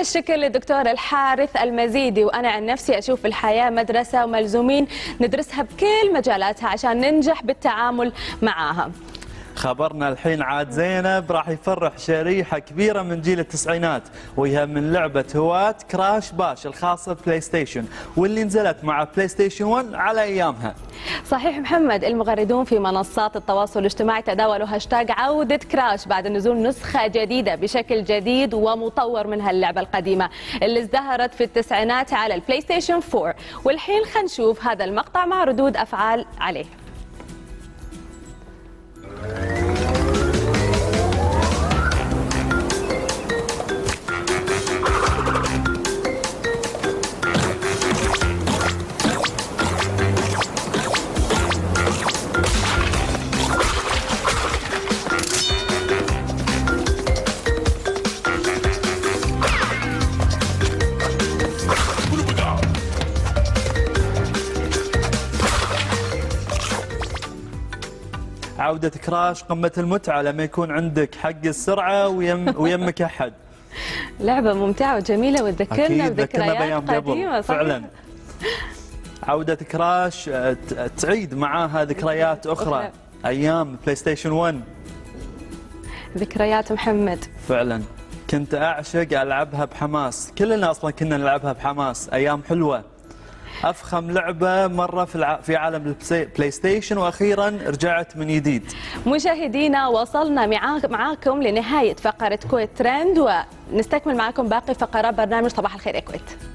الشكر للدكتور الحارث المزيدي. وأنا عن نفسي أشوف الحياة مدرسة وملزومين ندرسها بكل مجالاتها عشان ننجح بالتعامل معاها. خبرنا الحين عاد زينب راح يفرح شريحة كبيرة من جيل التسعينات، وهي من لعبة هواة كراش باش الخاصة بلاي ستيشن، واللي نزلت مع بلاي ستيشن 1 على أيامها. صحيح محمد، المغردون في منصات التواصل الاجتماعي تداولوا هاشتاج عودة كراش بعد نزول نسخة جديدة بشكل جديد ومطور من هاللعبة القديمة اللي ازدهرت في التسعينات على البلاي ستيشن 4. والحين خلينا نشوف هذا المقطع مع ردود أفعال عليه. عودة كراش قمة المتعة لما يكون عندك حق السرعة ويمك أحد. لعبة ممتعة وجميلة وتذكرنا بذكريات قديمة. فعلا. عودة كراش تعيد معاها ذكريات أخرى. أيام بلاي ستيشن 1. ذكريات محمد. فعلا كنت أعشق ألعبها بحماس، كلنا أصلا كنا نلعبها بحماس، أيام حلوة. أفخم لعبة مرة في عالم البلاي ستيشن، وأخيرا رجعت من جديد. مشاهدينا وصلنا معاكم لنهاية فقرة كويت ترند، ونستكمل معكم باقي فقرات برنامج صباح الخير يا كويت.